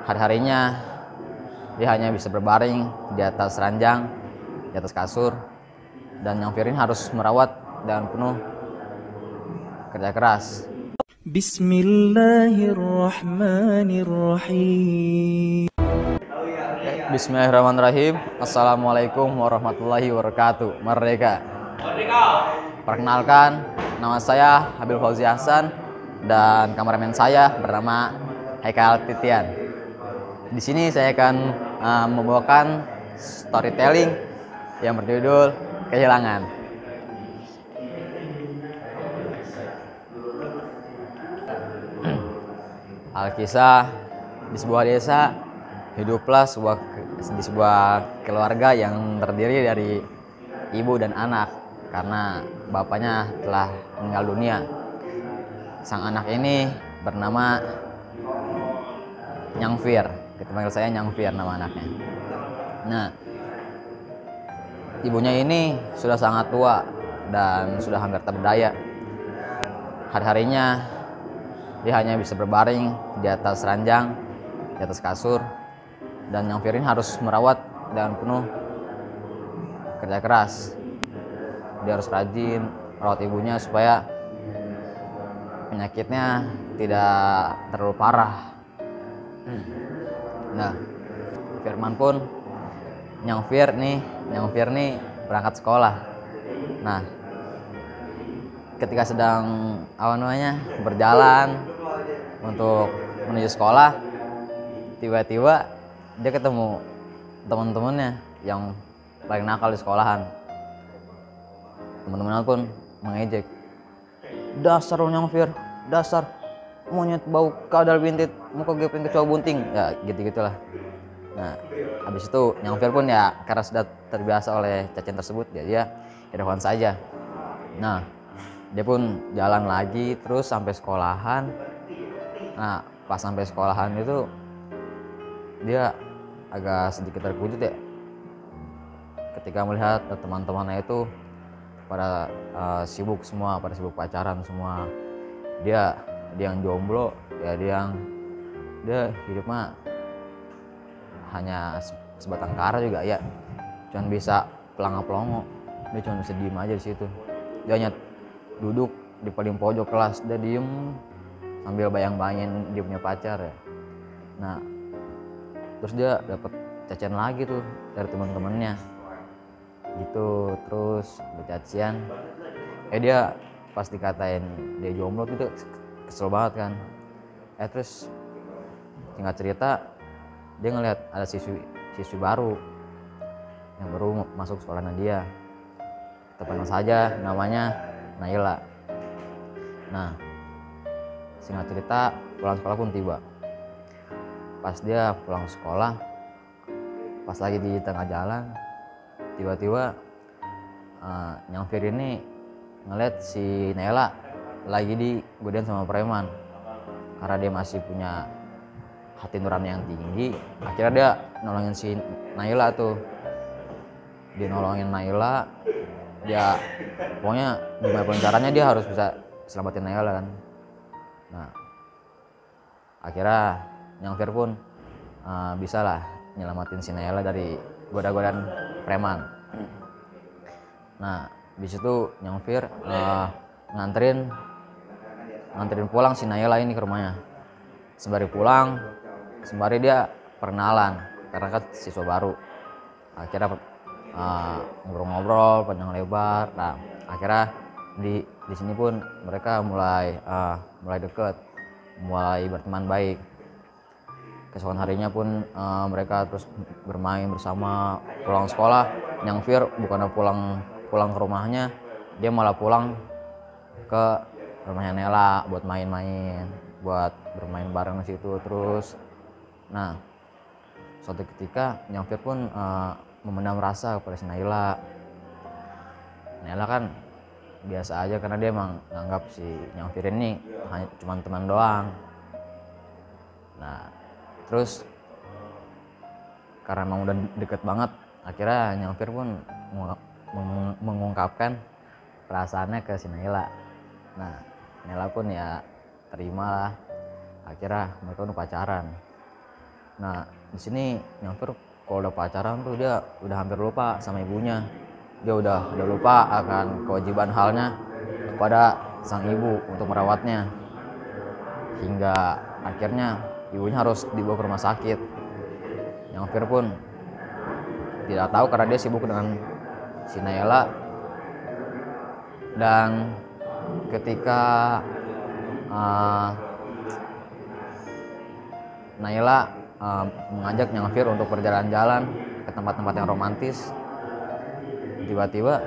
Hari-harinya dia hanya bisa berbaring di atas ranjang, di atas kasur, dan Yang Firin harus merawat dengan penuh kerja keras. Bismillahirrahmanirrahim. Bismillahirrahmanirrahim. Assalamualaikum warahmatullahi wabarakatuh. Merdeka. Perkenalkan, nama saya Habil Fauzi Hasan dan kameramen saya bernama Haikal Titian. Di sini saya akan membawakan storytelling yang berjudul Kehilangan. Alkisah di sebuah desa hiduplah di sebuah keluarga yang terdiri dari ibu dan anak karena bapaknya telah meninggal dunia. Sang anak ini bernama Nyang Fir. Kita panggil saya Nyang Fir nama anaknya. Nah, ibunya ini sudah sangat tua dan sudah hampir tak berdaya. Hari-harinya dia hanya bisa berbaring di atas ranjang, di atas kasur, dan Yang Firin harus merawat dengan penuh kerja keras. Dia harus rajin merawat ibunya supaya penyakitnya tidak terlalu parah. Nah, Nyang Fir nih berangkat sekolah. Nah, ketika sedang berjalan untuk menuju sekolah, tiba-tiba dia ketemu teman-temannya yang paling nakal di sekolahan. Teman-temannya pun mengejek, "Dasar lo Nyang Fir, dasar monyet bau kadal bintit, muka gepeng kecoa bunting." Ya gitu-gitulah. Nah, habis itu Nyang Fir pun ya karena sudah terbiasa oleh cacian tersebut, dia heran saja. Nah, dia pun jalan lagi terus sampai sekolahan. Nah, pas sampai sekolahan itu dia agak sedikit terkejut ya ketika melihat teman-temannya itu pada sibuk pacaran semua. Dia yang jomblo, ya dia hidup mah hanya sebatang kara juga ya, cuman bisa pelanga-pelongo. Dia cuma bisa diem aja di situ. Dia hanya duduk di paling pojok kelas, dia diem sambil bayang-bayangin dia punya pacar ya. Nah, terus dia dapat cacian lagi tuh dari teman-temannya gitu, terus bercacian. Dia pas dikatain dia jomblo gitu kesel banget kan. Terus singkat cerita dia ngelihat ada siswi baru yang baru masuk sekolahnya dia. Kita panggil saja namanya Naila. Nah, singkat cerita pulang sekolah pun tiba. Pas dia pulang sekolah, pas lagi di tengah jalan, tiba-tiba Nyang Fir ini ngeliat si Naila lagi digodain sama preman. Karena dia masih punya hati nurani yang tinggi, akhirnya dia nolongin si Naila tuh. Dia nolongin Naila, dia pokoknya gimana pun caranya dia harus bisa selamatin Naila kan. Nah, akhirnya Nyang Fir pun bisa lah nyelamatin si Naila dari goda-godaan preman. Nah, di situ Nyang Fir nganterin pulang si Naila ini ke rumahnya. Sembari dia perkenalan karena kan siswa baru. Akhirnya ngobrol-ngobrol panjang lebar. Nah, akhirnya di sini pun mereka mulai deket, mulai berteman baik. Keesokan harinya pun mereka terus bermain bersama. Pulang sekolah, Nyang Fir bukannya pulang ke rumahnya, dia malah pulang ke rumahnya Nela buat main-main, buat bermain bareng di situ terus. Nah, suatu ketika Nyang Fir pun memendam rasa kepada si Naila. Naila kan biasa aja karena dia emang nganggap si Nyang Fir ini hanya cuma teman doang. Nah, terus karena emang udah deket banget, akhirnya Nyang Fir pun mengungkapkan perasaannya ke si Naila. Nah, Naila pun ya terima lah. Akhirnya mereka udah pacaran. Nah di sini Nyamfir kalau udah pacaran tuh dia udah hampir lupa sama ibunya. Dia udah lupa akan kewajiban halnya kepada sang ibu untuk merawatnya, hingga akhirnya ibunya harus dibawa ke rumah sakit. Nyamfir pun tidak tahu karena dia sibuk dengan si Nayla. Dan ketika Nayla mengajak Nyamfir untuk berjalan-jalan ke tempat-tempat yang romantis, tiba-tiba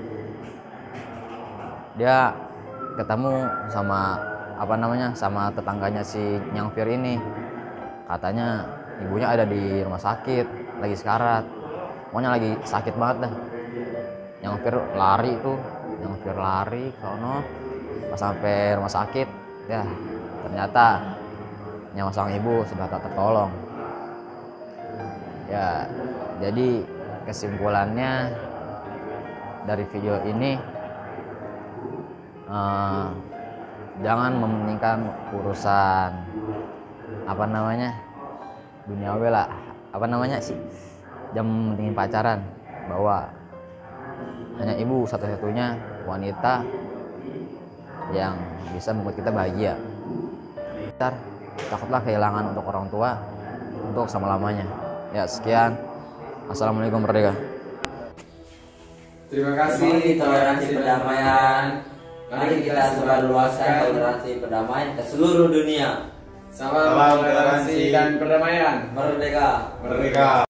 dia ketemu sama sama tetangganya si Nyamfir ini. Katanya ibunya ada di rumah sakit, lagi sekarat, pokoknya lagi sakit banget dah. Nyamfir lari ke sono. Pas sampai rumah sakit, ya ternyata nyawa sang ibu sudah tak tertolong. Ya, jadi kesimpulannya dari video ini, jangan mementingkan urusan duniawi lah, jangan mementingin pacaran, bahwa hanya ibu satu-satunya wanita yang bisa membuat kita bahagia. Takutlah kehilangan untuk orang tua untuk selama-lamanya. Ya, sekian. Assalamualaikum Merdeka. Terima kasih toleransi perdamaian. Mari kita sebarluaskan toleransi perdamaian ke seluruh dunia. Salam toleransi dan perdamaian. Merdeka. Merdeka.